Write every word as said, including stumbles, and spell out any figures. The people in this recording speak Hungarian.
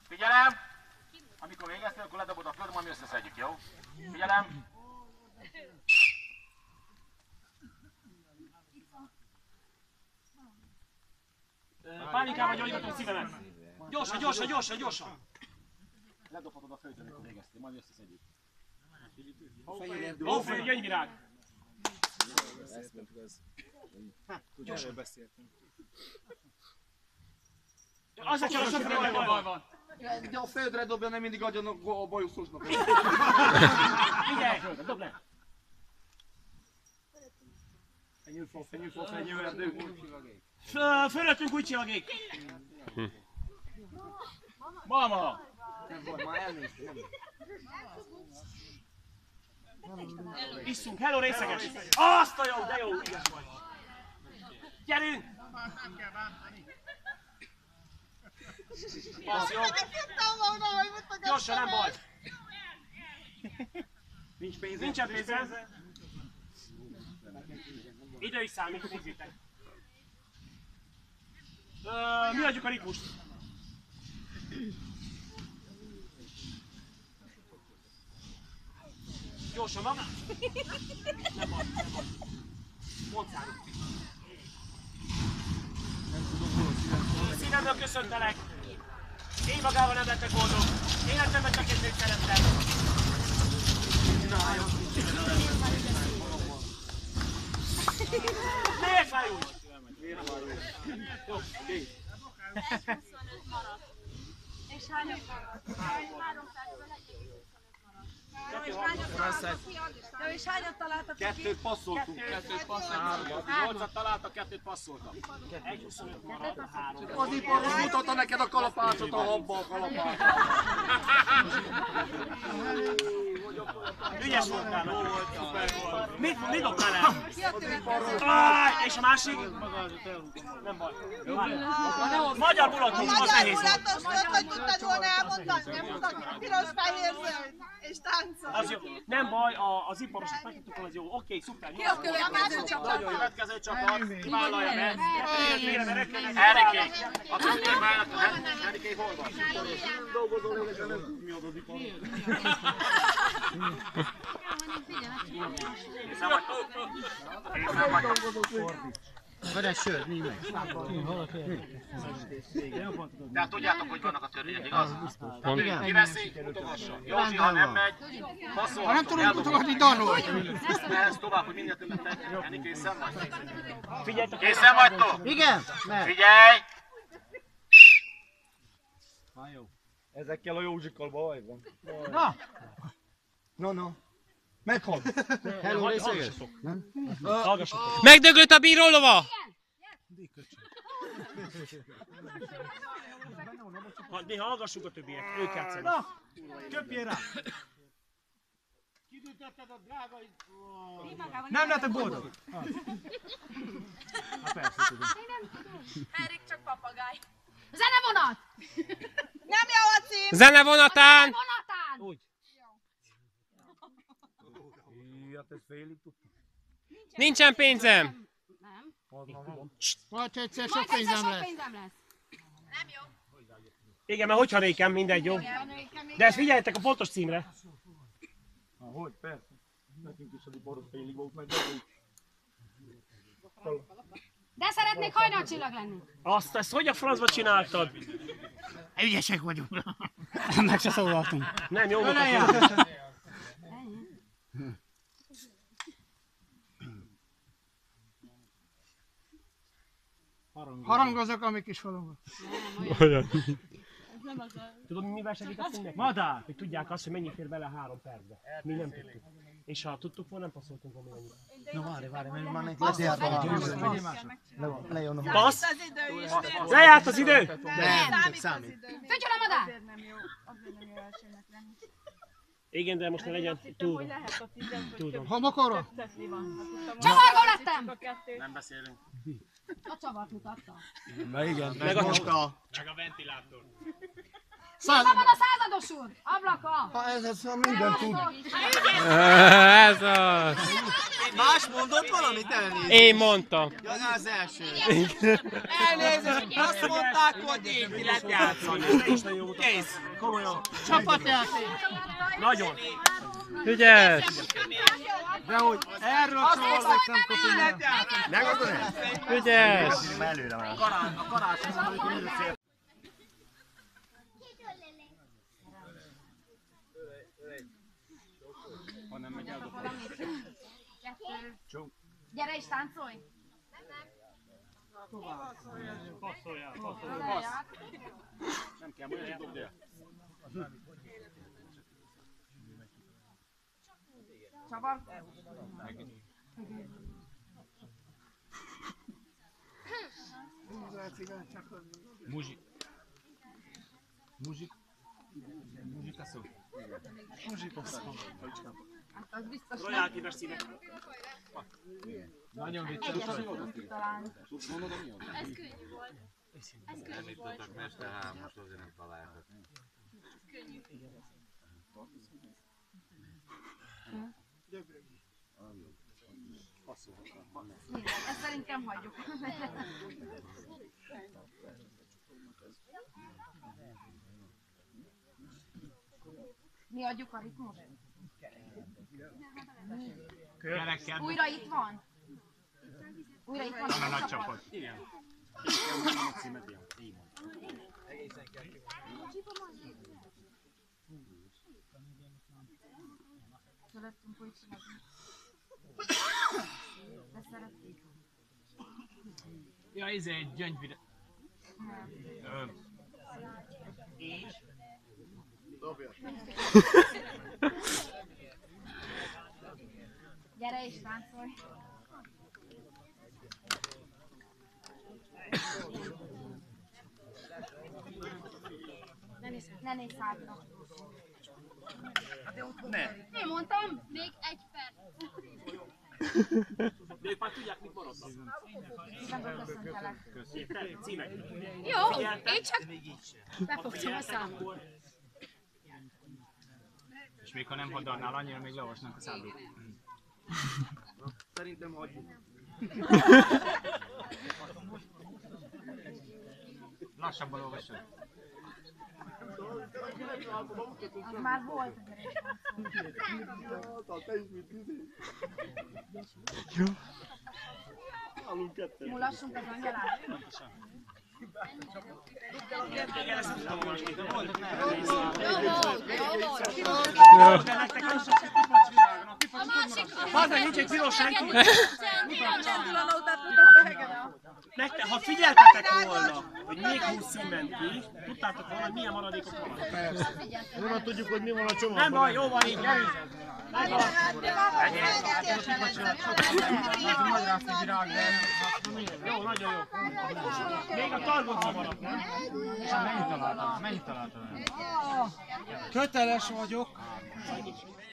Figyelem! Amikor végeztél, akkor ledobod a föld, majd mi összeszedjük, jó? Figyelem! Pánikával gyógyítom szívemet! Gyorsan, gyorsan, gyorsan, gyorsan! Ledobhatod a földön, amikor végeztél, majd mi összeszedjük. Hófej, gyöngyvirág! Erről beszéltünk. Azért csak a sofőrrel baj van! De a földre dobja, nem mindig adjon a bajuszosnak. Figyelj! Dob le! Fenyő fa, fenyő fa, fenyő erdő. Fölöttünk új csillagék! Mama! Nem baj, már elnéztem. Isszunk, hello részeges! Azt a jó, de jó, ügyes vagy! Gyerünk! Passz, jó! Gyorsan, nem baj! Nincs pénz. Nincsen pénzem! Idő is számít, nézzétek! Mi adjuk a ritmust? Gyorsan, van? Nem baj, nem baj. Mondd számít. Szívemről köszöntelek! Én magával nem lettek boldog! Életemben csak egy nőt szerettem! Miért fáj úgy? Jó, kész. És hányan maradt? Három percben egy huszonöt maradt. És hányat találtak ki? Kettőt passzoltunk. Kettőt passzoltak. Nyolcat találtak, kettőt passzoltak. egy huszonöt maradt, három. Az iparos mutatta neked a kalapácsot, a habba a kalapácsot. Ügyes voltál, jó volt, szuper volt. Mit, mit dobtál el? Áj, és a másik? Nem baj. Magyar mulatos, az nehéz volt. Mulatos volt, hogy tudtad volna elmondani, nem tudod, piros, fehér, zöld, és táncol. Az jó. Nem baj, a, az iparosat meg tudtuk, az jó. Oké, szuper. Ki a következő csapat? A következő csapat vállalja be. Eriké. A többiek vállalnak. Eriké hol van? Mi az az iparos? Készen vagytok? Készen vagytok? Vörös sör, nincs meg. Tehát tudjátok, hogy vannak a törvények, igaz? Igen. Kiveszi, utogassa. Józsi, ha nem megy, passzolhatok. Ha nem tudunk utogatni, danolj! Mehetsz tovább, hogy minél többet tegy. Enni, készen vagy? Figyeljetek! Készen vagytok? Igen? Mert. Figyelj! Na jó. Ezekkel a Józsikkal baj van. Na! No, no. Meghal. Hello, részeges? Hallgassatok! Megdöglött a bírólova! Ha, mi hallgassuk a többiek, ők játszanak. Köpjél rá! Nem lettek boldog? Hát persze tudom. Erik csak papagáj. Zenevonat! Nem jó a cím! Zenevonatán! Zenevonatán! Úgy. Hát ez félig tudtam. Nincsen pénzem! Nem. Majd egyszer sok Majd egyszer pénzem sok lesz. pénzem lesz. Nem jó. Igen, mert hogyha nékem, mindegy, jó? De ezt figyeljetek a pontos címre. Na, hogy, persze. Nekünk is az iparos félig volt meg, de De szeretnék hajnalcsillag lenni. Azt, ezt hogy a francba csináltad? Ügyesek vagyunk. Meg se szólaltunk. Nem, jó mutató. Harangozok, amik is falunk. Tudod, mivel segítettünk nekik? Madár! Hogy tudják azt, hogy mennyi fér bele három percbe. Mi nem tudtuk. És ha tudtuk volna, nem passzoltunk volna mennyit. No, várj, várj, mert már neki lejárt a lejön a Passz! Az idő is. Lejárt az idő! Nem, csak számít. Fügyül a madár! Nem jó, azért nem jó elsőnek lenni. Igen, de most ne legyen túl. Tudom. Homokorra? Csavargó lettem! Nem beszélünk. A csavart mutatta. Na igen, Meg a most a... Meg a ventilátor. Hol van a századom? Biztos úr, ablaka! Ha ez az, minden tud. Ez az. Más mondott valamit, elnézést? Én mondtam. Ja, az első. Elnézést, azt mondták, hogy én lehet játszani. Kész. Komolyan. Csapatjáték. Nagyon. Ügyes. De hogy erről szólok, nem kapom. Ne gondolj. Ügyes. Előre már. A karácsony, amikor mindig fél. Gyere és táncolj! Passzoljál, passzoljál. Nem kell, majd dobd el. Csaba? Muzsik. Muzsik. Muzsik a szó. Muzsik a szó. Hát az biztos nem. Royalty-ves színek. Nagyon vicces. Egyet tudunk találni. Ez könnyű volt. Ez könnyű volt. Mester hármas, azért nem találtak. Könnyű. Ezt szerintem hagyjuk. Mi adjuk a ritmust? Kereked. Újra itt van? Újra itt van a nagy csapat? Igen. Szerettünk, hogy csinálunk. De szerették. Ja, izé egy gyöngyvide. Ö. Gyere és táncolj! Ne nézz hátra! Ne. Én mondtam, még egy perc. De ők már tudják, mit maradnak. Szívemből köszöntelek. Címek. Jó, én csak befogtam a számot. És még ha nem hadarnál annyira, még leolvasnánk a szállót. Szerintem hagyjuk. Lassabban olvasod. Az már volt. Mulassunk az angyalát. Bazdmeg, nincs egy piros senki. Csendülanótát tudtak hegedel. Nektek, ha figyeltetek volna, hogy még húsz szín ment ki, tudtátok volna, hogy milyen maradékok vannak. Honnan tudjuk, hogy mi van a csomagban? Nem baj, jó van így, gyerünk! Nagy rászi virág, de Jó, nagyon jó. Még a targonca maradt, nem? Mennyit találtál? Mennyit találtál? köteles vagyok.